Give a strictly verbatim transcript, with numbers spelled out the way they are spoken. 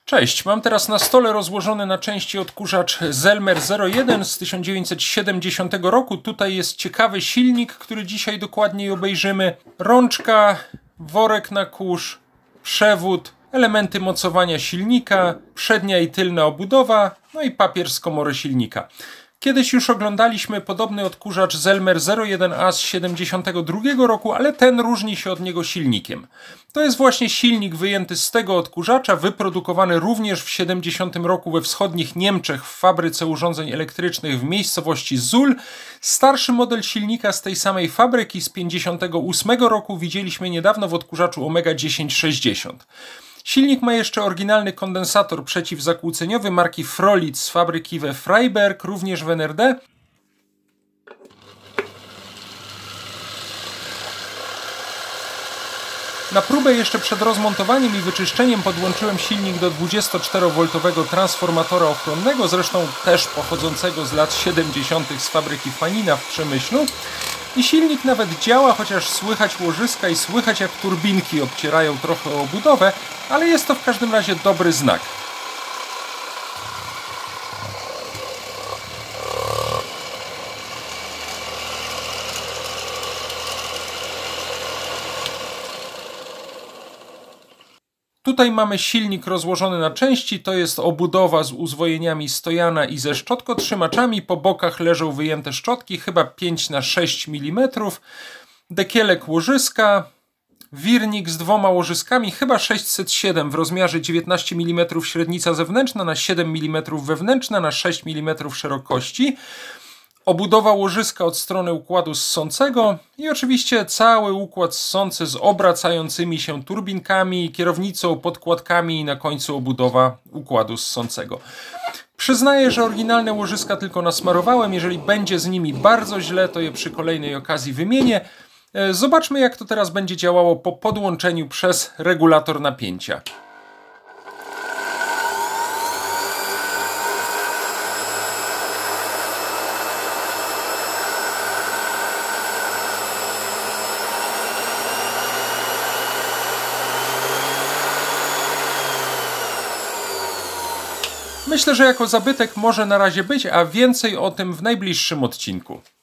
Cześć, mam teraz na stole rozłożony na części odkurzacz Zelmer zero jeden z tysiąc dziewięćset siedemdziesiątego roku. Tutaj jest ciekawy silnik, który dzisiaj dokładniej obejrzymy. Rączka, worek na kurz, przewód, elementy mocowania silnika, przednia i tylna obudowa, no i papier z komory silnika. Kiedyś już oglądaliśmy podobny odkurzacz Zelmer zero jeden A z siedemdziesiątego drugiego roku, ale ten różni się od niego silnikiem. To jest właśnie silnik wyjęty z tego odkurzacza, wyprodukowany również w siedemdziesiątym roku we wschodnich Niemczech w fabryce urządzeń elektrycznych w miejscowości Suhl. Starszy model silnika z tej samej fabryki z pięćdziesiątego ósmego roku widzieliśmy niedawno w odkurzaczu Omega tysiąc sześćdziesiąt. Silnik ma jeszcze oryginalny kondensator przeciwzakłóceniowy marki Frolic z fabryki we Freiberg, również w N R D. Na próbę jeszcze przed rozmontowaniem i wyczyszczeniem podłączyłem silnik do dwudziestoczterowoltowego transformatora ochronnego, zresztą też pochodzącego z lat siedemdziesiątych z fabryki Fanina w Przemyślu. I silnik nawet działa, chociaż słychać łożyska i słychać jak turbinki obcierają trochę o obudowę, ale jest to w każdym razie dobry znak. Tutaj mamy silnik rozłożony na części, to jest obudowa z uzwojeniami stojana i ze szczotkotrzymaczami, po bokach leżą wyjęte szczotki, chyba pięć na sześć milimetrów, dekielek łożyska, wirnik z dwoma łożyskami, chyba sześćset siedem w rozmiarze dziewiętnaście milimetrów średnica zewnętrzna na siedem milimetrów wewnętrzna na sześć milimetrów szerokości. Obudowa łożyska od strony układu ssącego i oczywiście cały układ ssący z obracającymi się turbinkami, kierownicą, podkładkami i na końcu obudowa układu ssącego. Przyznaję, że oryginalne łożyska tylko nasmarowałem. Jeżeli będzie z nimi bardzo źle, to je przy kolejnej okazji wymienię. Zobaczmy, jak to teraz będzie działało po podłączeniu przez regulator napięcia. Myślę, że jako zabytek może na razie być, a więcej o tym w najbliższym odcinku.